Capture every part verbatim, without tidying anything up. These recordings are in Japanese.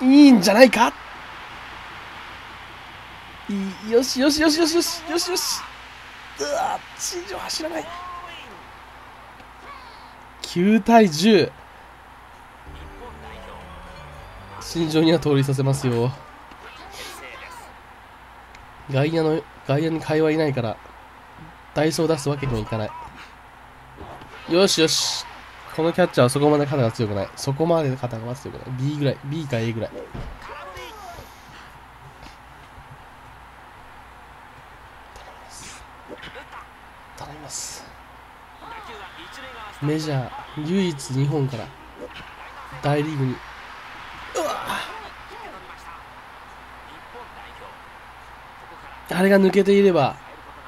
いいんじゃないか。いい、よしよしよしよしよしよしよし。うわ、新庄走らない。きゅうたいじゅう。新庄には盗塁させますよ。外野の外野に会話いないからダイソー出すわけにはいかない。よしよし、このキャッチャーはそこまで肩が強くない。そこまで肩が強くない。 B ぐらい、 B か A ぐらい。頼みます。メジャー唯一日本から大リーグに。うわ、あれが抜けていれば。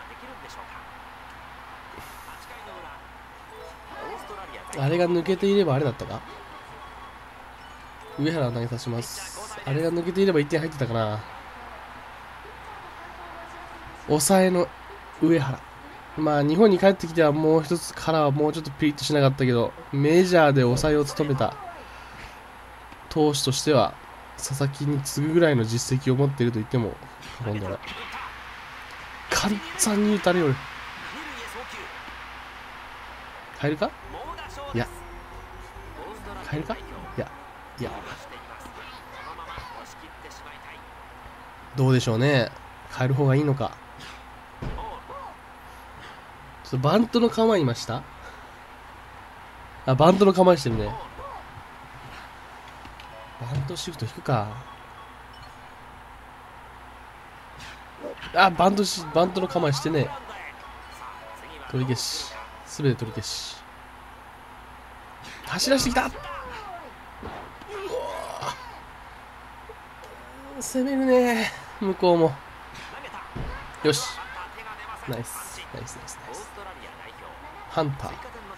あれが抜けていればあれだったか。上原を投げさせます。あれが抜けていればいってん入ってたかな。抑えの上原。まあ日本に帰ってきてはもう一つカラーはもうちょっとピリッとしなかったけど、メジャーで抑えを務めた投手としては佐々木に次ぐぐらいの実績を持っていると言っても過言ではない。簡単に打たれよる。入るか。いや入るか。いやいや、どうでしょうね。変える方がいいのか。ちょっとバントの構えいました。あ、バントの構えしてるね。バントシフト引くか。あ、バントしバントの構えしてね。取り消し、すべて取り消し。走らしてきた。うわ、攻めるね向こうも。よし、ナイスナイスナイスナイス。ハンター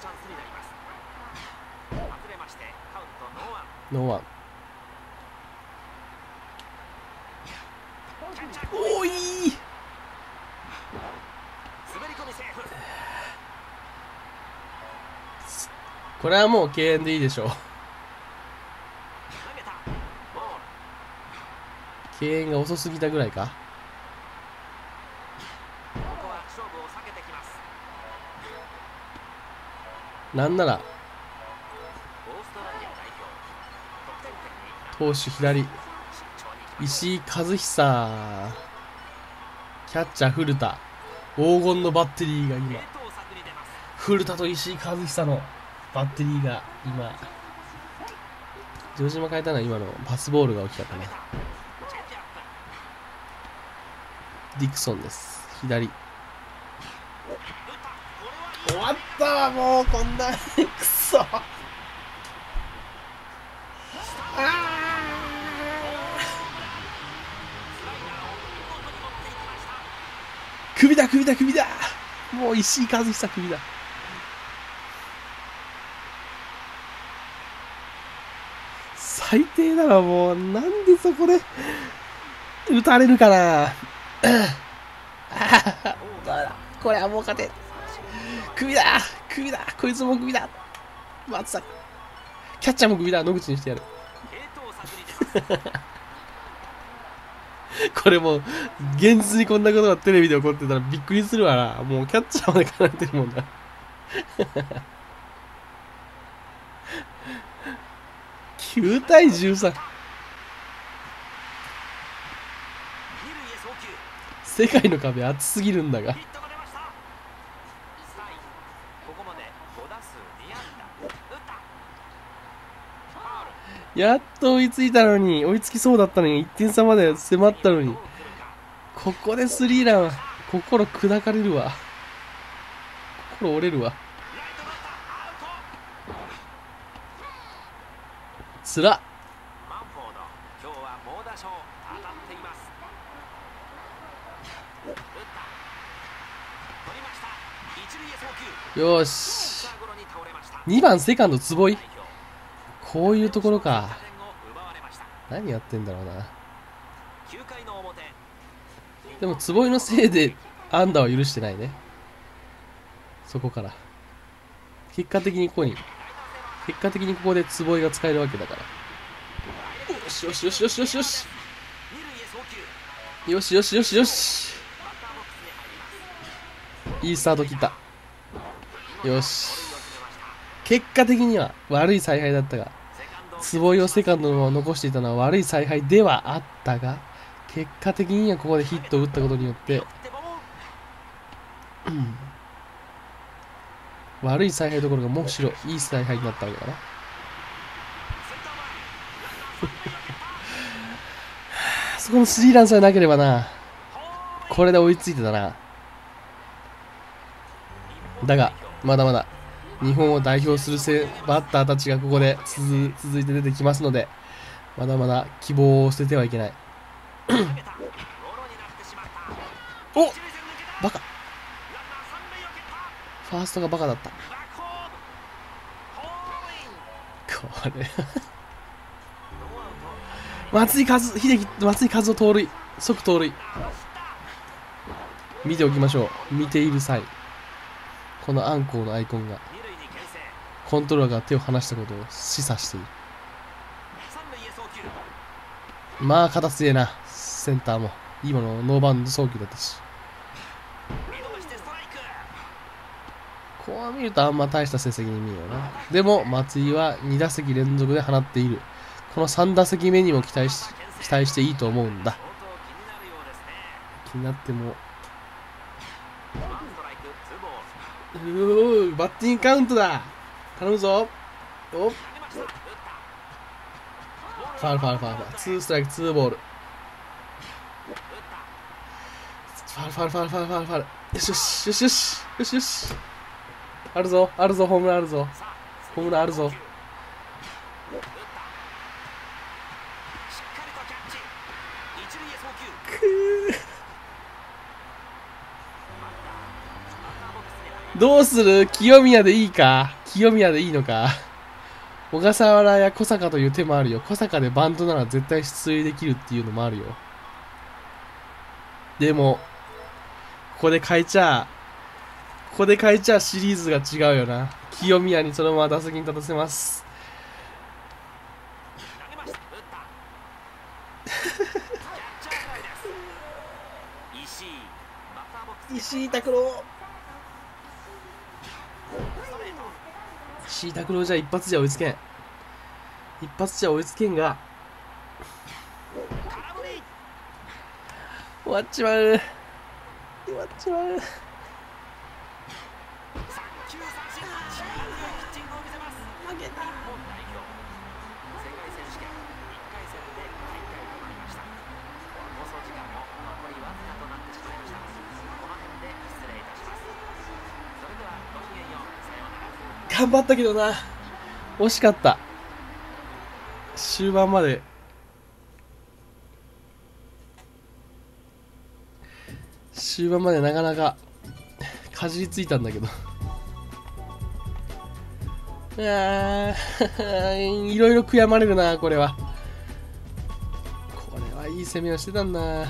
ノーワン。おい、これはもう敬遠でいいでしょう。敬遠が遅すぎたぐらいか。なんなら投手左石井和久、キャッチャー古田、黄金のバッテリーが今、古田と石井和久のバッテリーが今、城島変えたのは今のパスボールが大きかったね。ディクソンです、左。終わったわ、もうこんなくそ。あ首だ首だ首だ。もう石井和久首だ。最低だわ、もうなんでそこで打たれるかな。これはもう勝て。首だ首だ、こいつも首だ。松崎キャッチャーも首だ。野口にしてやる。これもう現実にこんなことがテレビで起こってたらびっくりするわな。もうキャッチャーまで絡んでるもんな。きゅうたいじゅうさん。世界の壁厚すぎるんだが。やっと追いついたのに、追いつきそうだったのに、いってん差まで迫ったのに、ここでスリーランは心砕かれるわ。心折れるわ。つらっ。よし、にばんセカンド坪井。こういうところか。何やってんだろうな。でも坪井のせいで安打は許してないね。そこから結果的にここに結果的にここで坪井が使えるわけだから。 よしよしよしよしよしよしよしよしよしよし、いいスタート切った。よし、結果的には悪い采配だったが、坪井をセカンドのまま残していたのは悪い采配ではあったが、結果的にはここでヒットを打ったことによって、うん、悪い采配どころかむしろいい采配になったわけだな。そこのスリーランさえなければな、これで追いついてたな。だがまだまだ日本を代表するせバッターたちがここで続続いて出てきますので、まだまだ希望を捨ててはいけない。お、バカ、ファーストがバカだった。これ松井和秀樹、松井和夫盗塁、即盗塁。見ておきましょう。見ている際、このアンコウのアイコンがコントローラーが手を離したことを示唆している。まあ肩強えな、センターも今のノーバウンド送球だったし、こう見るとあんま大した成績に見えるな。でも松井はに打席連続で放っている。このさん打席目にも期待し期待していいと思うんだ。気になっても、うー、バッティングカウントだ、頼むぞ。お、ファウルファウルファウルファウル、ツーストライクツーボール、ファウルファウルファウルファウルファウルファウル、よしよしよしよしよしよし、あるぞあるぞ、ホームランあるぞ、ホームランあるぞ。どうする？清宮でいいか？清宮でいいのか？小笠原や小坂という手もあるよ。小坂でバントなら絶対出塁できるっていうのもあるよ。でも、ここで変えちゃ、ここで変えちゃシリーズが違うよな。清宮にそのまま打席に立たせます。石井拓郎。石井拓郎じゃ一発じゃ追いつけん。一発じゃ追いつけんが、終わっちまう。終わっちまう。負けた。頑張ったけどな、惜しかった。終盤まで終盤までなかなかかじりついたんだけどあーいろいろ悔やまれるな。これはこれはいい攻めをしてたんだ。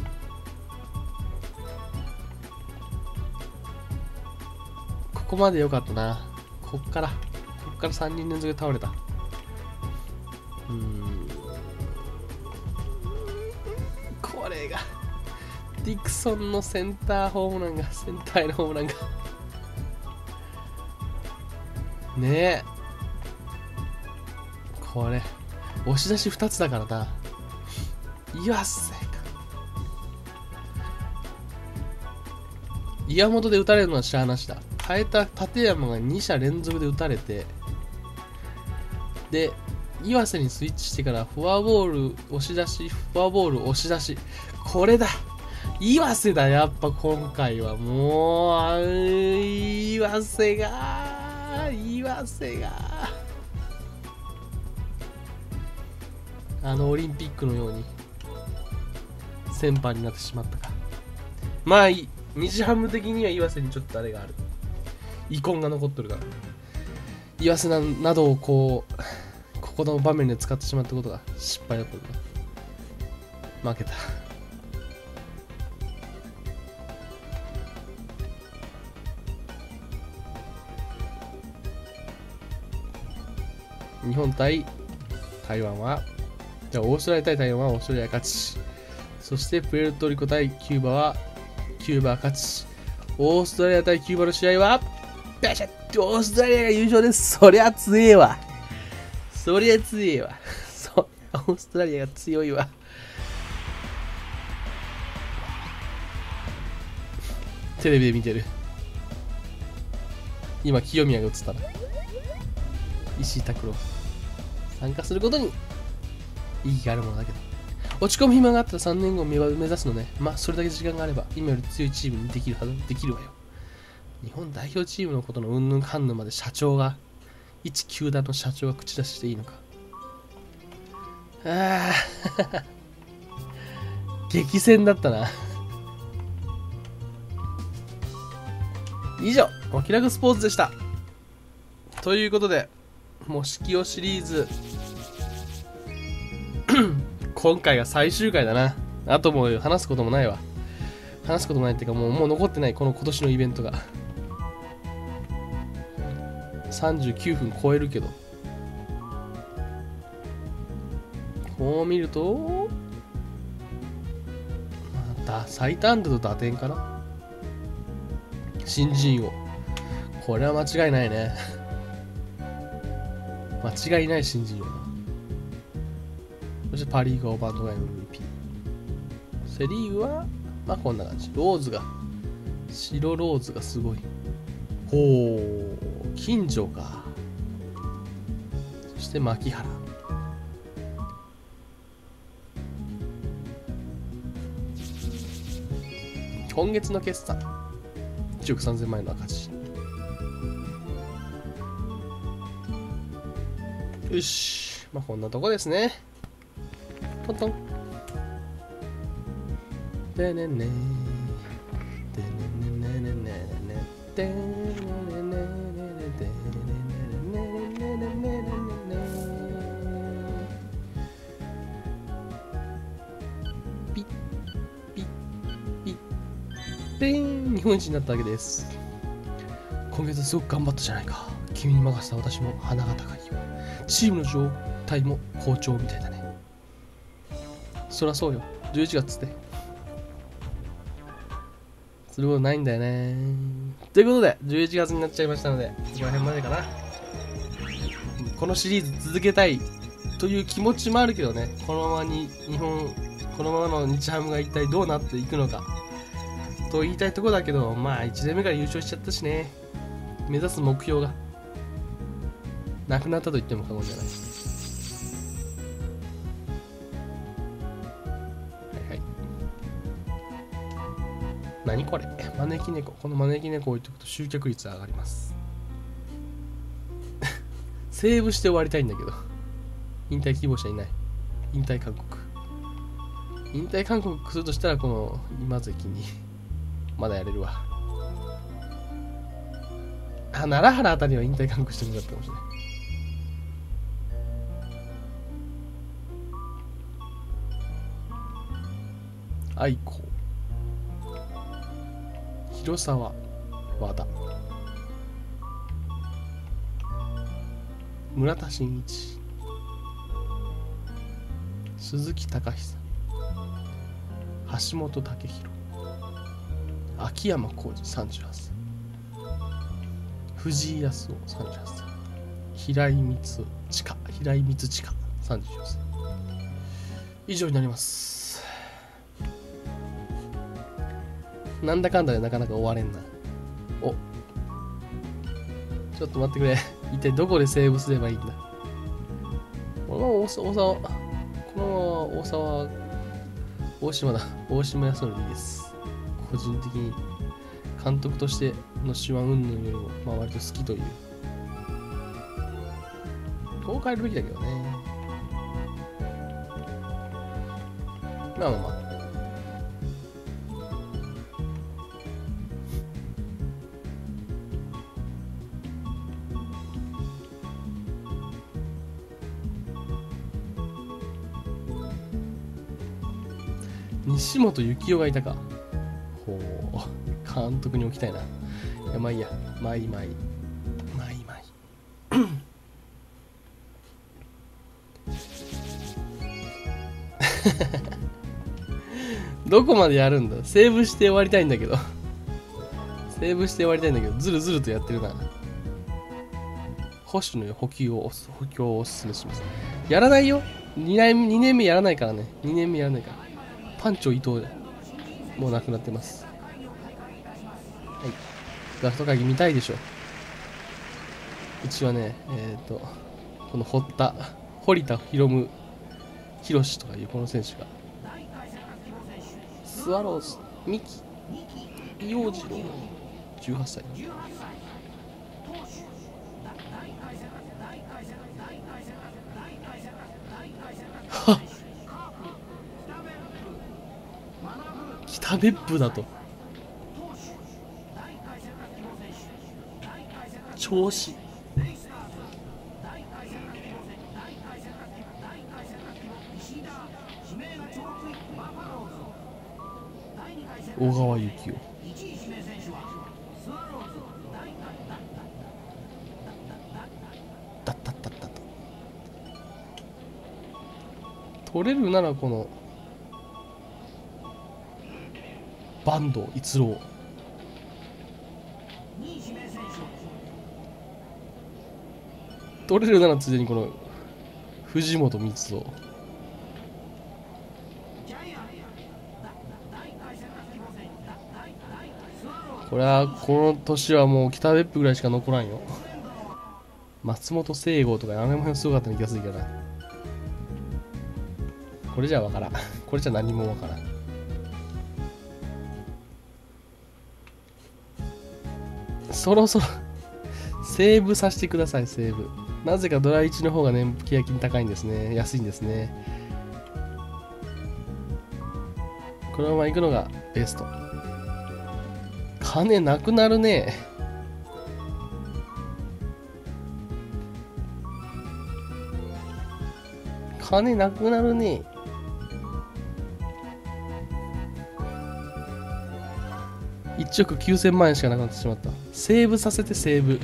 ここまで良かったな。こっからこっからさんにん連続で倒れた。うーん、これがディクソンのセンターホームランがセンターへのホームランがねえ、これ押し出しふたつだからな。岩瀬か、岩本で打たれるのはしゃあなしだ。変えた立山がに者連続で打たれて、で岩瀬にスイッチしてからフォアボール押し出し、フォアボール押し出し、これだ、岩瀬だ。やっぱ今回はもう岩瀬が岩瀬があのオリンピックのように先輩になってしまったか。まあいい、日ハム的には岩瀬にちょっとあれがある、遺恨が残っとるから、岩瀬 な, などをこうここの場面で使ってしまったことが失敗だったんだ。負けた。日本対台湾はじゃあオーストラリア対台湾はオーストラリア勝ち。そしてプエルトリコ対キューバはキューバ勝ち。オーストラリア対キューバの試合はよっしゃ、オーストラリアが優勝です。そりゃ強えわ。そりゃ強えわ。そう、オーストラリアが強いわ。テレビで見てる。今、清宮が映ったな。石井拓郎。参加することに意義があるものだけど。落ち込む暇があったらさんねんごを目指すのね。まあ、それだけ時間があれば、今より強いチームにできるはず、できるわよ。日本代表チームのことのうんぬんかんぬんまで社長が、一球団の社長が口出ししていいのか。ああ、激戦だったな。以上、お気楽スポーツでした。ということで、もう式をシリーズ、今回が最終回だな。あともう話すこともないわ。話すこともないっていうか、もう、もう残ってない、この今年のイベントが。さんじゅうきゅうふん超えるけど。こう見ると、また最多安打と打点かな。新人王。これは間違いないね。間違いない新人王だ。そしてパ・リーグはバンドガイの エムブイピー。セ・リーグは、まあこんな感じ。ローズが、白ローズがすごい。ほう、金城か。そして牧原。今月の決算。いちおくさんぜんまん円の赤字。よし。まあこんなとこですね。トントン。でねね。でねねねねねね。でねねねねね。でねねねねねね。ピッピッピッ。でーん、日本一になったわけです。今月すごく頑張ったじゃないか。君に任せた私も鼻が高いよ。チームの状態も好調みたいだね。そりゃそうよ。じゅういちがつって。することないんだよね。ということで、じゅういちがつになっちゃいましたので、ここら辺までかな。このシリーズ続けたいという気持ちもあるけどね、このままに日本、このままの日ハムが一体どうなっていくのかと言いたいところだけど、まあいちねんめから優勝しちゃったしね、目指す目標がなくなったと言っても過言じゃない。はいはい。何これ、招き猫。この招き猫を置いておくと集客率が上がります。セーブして終わりたいんだけど、引退希望者いない。引退勧告。引退勧告するとしたら、この今関にまだやれるわ。あ、奈良原あたりは引退勧告してもよかったかもしれない。愛子、広沢、和田、村田真一、鈴木貴久、橋本武宏、秋山浩二さんじゅうはっさい、藤井康夫さんじゅうはっさい、平井光親、平井光親さんじゅうよんさい。以上になります。なんだかんだでなかなか終われんな。お、ちょっと待ってくれ。一体どこでセーブすればいいんだ。このまま大沢、このまま大沢、大島だ。大島康則でいいです。個人的に監督としての手腕云々よりも、まあ割と好きという。こう変えるべきだけどね。まあまあまあ。西本幸雄がいたか。ほう、監督に置きたいな。いや、まあいいや。まあいいまあいい。まあいいまあいい。 どこまでやるんだ。セーブして終わりたいんだけど。セーブして終わりたいんだけど、ずるずるとやってるな。保守の補給を、補強をおすすめします。やらないよ。にねん、にねんめやらないからね。にねんめやらないから。パンチョ伊藤、もうなくなってます。はい。ドラフト会議見たいでしょ。うちはね、えっ、ー、と、この堀田、堀田博夢、博士とかいうこの選手が、スワローズ、三木、陽次郎、じゅうはっさい。はっ、北別府だと。調子。小川幸雄。だったったったと。取れるならこの坂東逸郎。取れるならついでにこの藤本光雄。これはこの年はもう北別府ぐらいしか残らんよ。松本聖吾とかあの辺すごかった気がするけどな。これじゃわからん。これじゃ何もわからん。そろそろセーブさせてください。セーブ。なぜかドラいちの方が年契約金高いんですね。安いんですね。このまま行くのがベスト。金なくなるね。金なくなるね。いちおくきゅうせんまん円しかなくなってしまった。セーブさせてセーブ。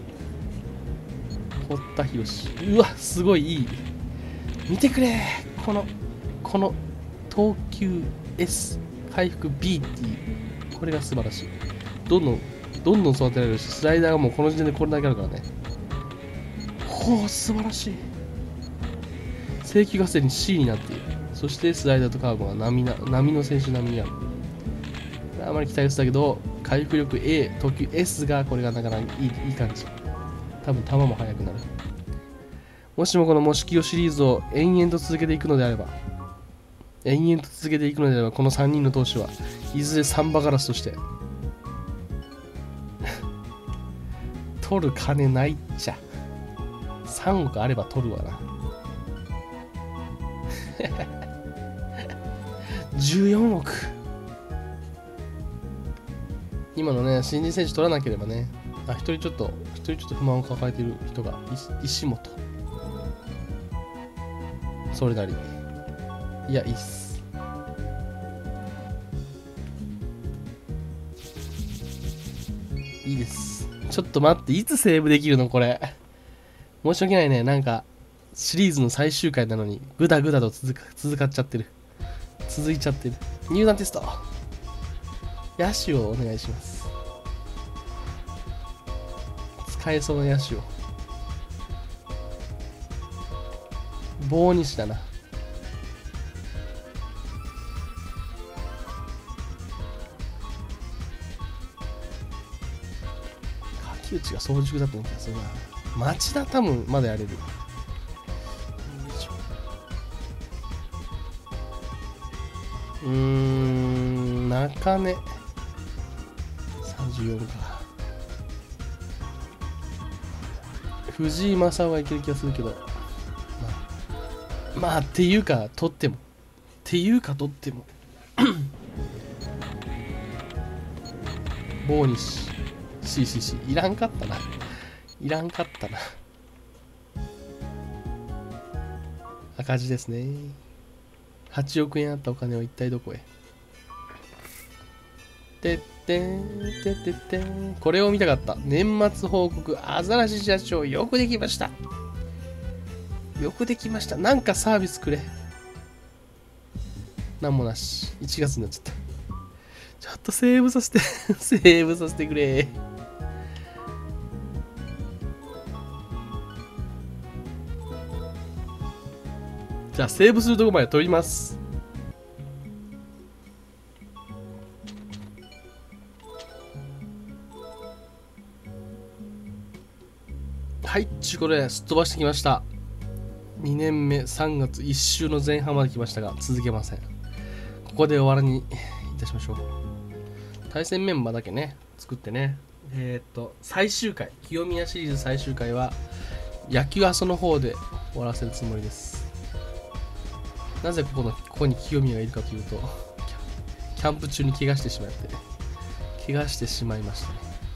堀田博士。うわ、すごいいい。見てくれ。この、この投球 S、回復 ビーティー。これが素晴らしい。どんどん、どんどん育てられるし、スライダーがもうこの時点でこれだけあるからね。ほう、素晴らしい。制球がすでに C になっている。そしてスライダーとカーブが波な波の選手並みにある。あまり期待したけど、回復力 A、投球 S がこれがなかなかいいいい感じ。多分球も速くなる。もしもこのモシキヨシリーズを延々と続けていくのであれば、延々と続けていくのであれば、このさんにんの投手はいずれサンバガラスとして取る金ないっちゃ。さんおくあれば取るわな。じゅうよんおく。今のね、新人選手取らなければね、あ、一人ちょっと、一人ちょっと不満を抱えている人が、石本。それなり。いや、いいっす。いいです。ちょっと待って、いつセーブできるのこれ。申し訳ないね。なんか、シリーズの最終回なのに、ぐだぐだと続か、続かっちゃってる。続いちゃってる。入団テスト。野手をお願いします。使えそうな野手を。棒西だな。柿内が早熟だと思ったらそうな。町田多分まだやれる。うーん、中根さんじゅうよんか。藤井正雄がいける気がするけど、まあ、まあっていうか取ってもっていうか取っても棒西 シーシーシー いらんかったな。いらんかったな。赤字ですね。はちおくえんあったお金は一体どこへ。てってんてってってん。これを見たかった。年末報告アザラシ社長よくできました。よくできました。なんかサービスくれ。 なんもなし。いちがつになっちゃった。ちょっとセーブさせてセーブさせてくれ。じゃあセーブするとこまで取ります。はい、ちゅうことですっ飛ばしてきました。にねんめさんがついっ週の前半まで来ましたが続けません。ここで終わりにいたしましょう。対戦メンバーだけね作ってね、えっと最終回、清宮シリーズ最終回は野球阿蘇の方で終わらせるつもりです。なぜここのここに清宮がいるかというと、キャンプ中に怪我してしまってね怪我してしまいましたね。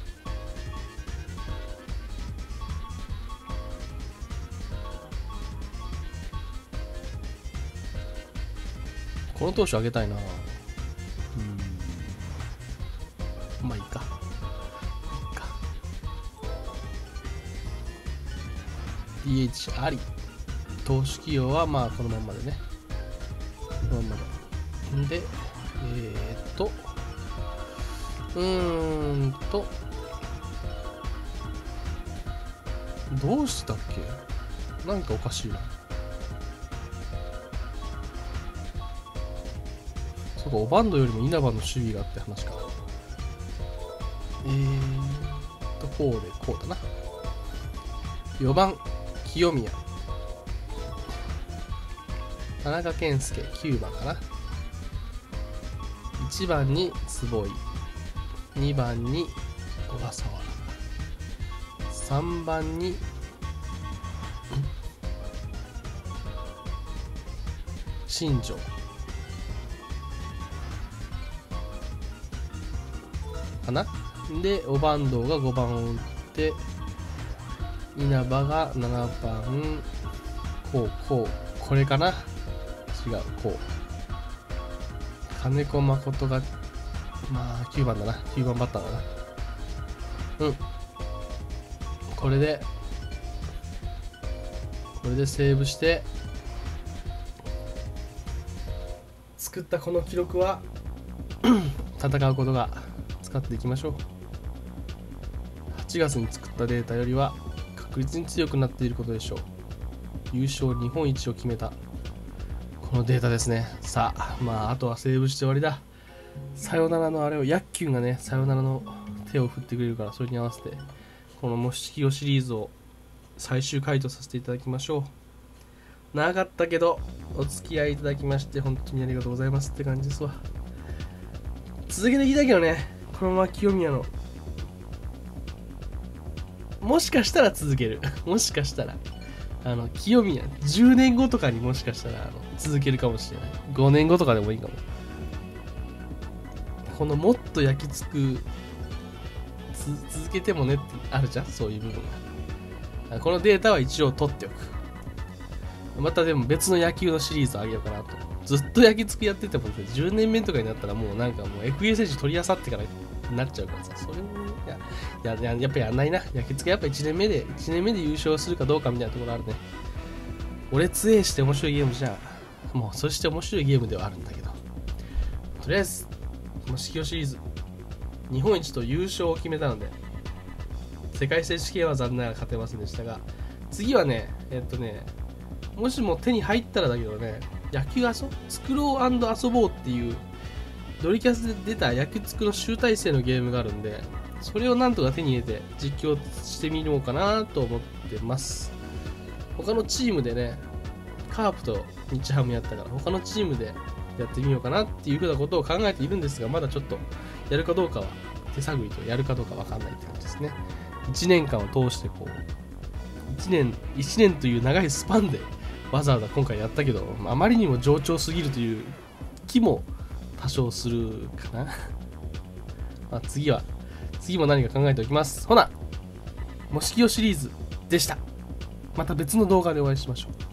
この投手あげたいな。うん、まあいいか。いいか。ディーエイチ あり。投手起用はまあこのまんまでね。このままで。で、えー、っと、うーんと、どうしたっけ？なんかおかしいな。そうか、オバンドよりも稲葉の守備があって話か。えーと、こうでこうだな。よばん、清宮。田中健介、きゅうばんかな。いちばんに坪井。にばんに小笠原。さんばんに、新庄。かな。で、オバンドがごばんを打って、稲葉がななばん、こう、こう、これかな。違う、こう。金子誠が、まあ、きゅうばんだな。きゅうばんバッターだな。うん。これで、これでセーブして、作ったこの記録は、戦うことが、使っていきましょう。はちがつに作ったデータよりは確実に強くなっていることでしょう。優勝日本一を決めたこのデータですね。さあ、まああとはセーブして終わりだ。さよならのあれをヤッキュンがね、さよならの手を振ってくれるから、それに合わせてこのもしきよシリーズを最終回答させていただきましょう。長かったけどお付き合いいただきまして本当にありがとうございますって感じですわ。続けていきたいけどね、このまま清宮のもしかしたら続けるもしかしたらあの清宮じゅうねんごとかにもしかしたらあの続けるかもしれない。ごねんごとかでもいいかも。このもっと焼き付くつ続けてもねってあるじゃん、そういう部分が。このデータは一応取っておく。またでも別の野球のシリーズあげようかなと。ずっと焼き付くやっててもじゅうねんめとかになったらもうなんかもう エフエー 選手取り漁ってからなっちゃうからさ、それもいやいややっぱやんないな。焼き付けやっぱいちねんめでいちねんめで優勝するかどうかみたいなところあるね。俺ツエして面白いゲームじゃん。もうそして面白いゲームではあるんだけど、とりあえずこの四季シリーズ日本一と優勝を決めたので、世界選手権は残念ながら勝てませんでしたが、次はねえっとねもしも手に入ったらだけどね、野球遊作ろう&遊ぼうっていうドリキャスで出た野球作の集大成のゲームがあるんで、それをなんとか手に入れて実況してみようかなと思ってます。他のチームでね、カープと日ハムやったから他のチームでやってみようかなっていうふうなことを考えているんですが、まだちょっとやるかどうかは手探りとやるかどうかわかんないって感じですね。いちねんかんを通してこういちねんいちねんという長いスパンでわざわざ今回やったけど、あまりにも冗長すぎるという気も多少するかなまあ次は次も何か考えておきます。ほな、もしきよシリーズでした。また別の動画でお会いしましょう。